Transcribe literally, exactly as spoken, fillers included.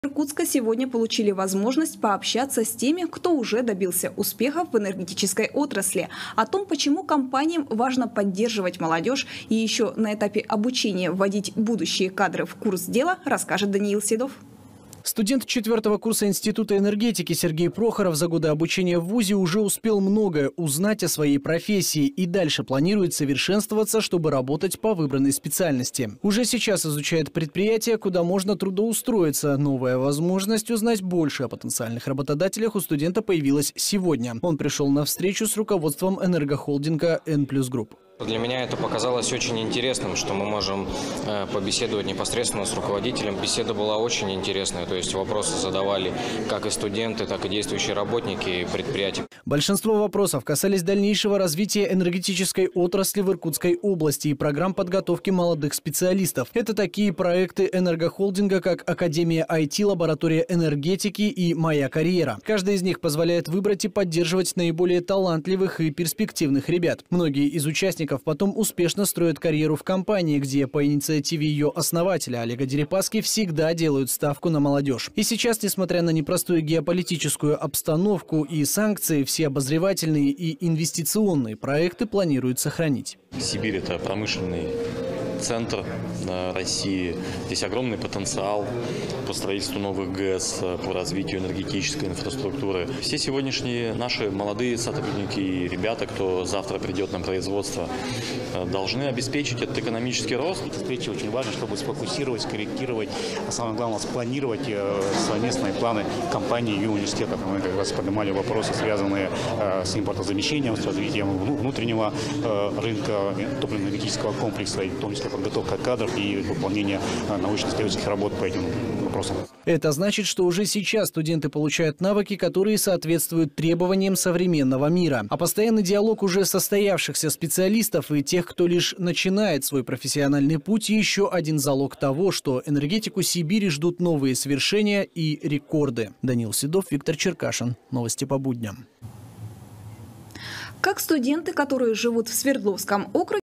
Иркутска сегодня получили возможность пообщаться с теми, кто уже добился успехов в энергетической отрасли. О том, почему компаниям важно поддерживать молодежь и еще на этапе обучения вводить будущие кадры в курс дела, расскажет Даниил Седов. Студент четвертого курса Института энергетики Сергей Прохоров за годы обучения в вузе уже успел многое узнать о своей профессии и дальше планирует совершенствоваться, чтобы работать по выбранной специальности. Уже сейчас изучает предприятие, куда можно трудоустроиться. Новая возможность узнать больше о потенциальных работодателях у студента появилась сегодня. Он пришел на встречу с руководством энергохолдинга Н плюс Групп. Для меня это показалось очень интересным, что мы можем э, побеседовать непосредственно с руководителем. Беседа была очень интересная, то есть вопросы задавали как и студенты, так и действующие работники предприятий. Большинство вопросов касались дальнейшего развития энергетической отрасли в Иркутской области и программ подготовки молодых специалистов. Это такие проекты энергохолдинга, как Академия ай ти, Лаборатория энергетики и «Моя карьера». Каждый из них позволяет выбрать и поддерживать наиболее талантливых и перспективных ребят. Многие из участников потом успешно строят карьеру в компании, где по инициативе ее основателя Олега Дерипаски всегда делают ставку на молодежь. И сейчас, несмотря на непростую геополитическую обстановку и санкции, все обозревательные и инвестиционные проекты планируют сохранить. Сибирь – это промышленный центр России. Здесь огромный потенциал по строительству новых ГЭС, по развитию энергетической инфраструктуры. Все сегодняшние наши молодые сотрудники и ребята, кто завтра придет на производство, должны обеспечить этот экономический рост. Эти встречи очень важны, чтобы сфокусировать, скорректировать, а самое главное спланировать совместные планы компании и университета. Мы как раз поднимали вопросы, связанные с импортозамещением, с развитием внутреннего рынка топливно-энергетического комплекса, и в том числе подготовка кадров и выполнение научно-исследовательских работ по этим вопросам. Это значит, что уже сейчас студенты получают навыки, которые соответствуют требованиям современного мира. А постоянный диалог уже состоявшихся специалистов и тех, кто лишь начинает свой профессиональный путь, еще один залог того, что энергетику Сибири ждут новые свершения и рекорды. Даниил Седов, Виктор Черкашин. Новости по будням. Как студенты, которые живут в Свердловском округе,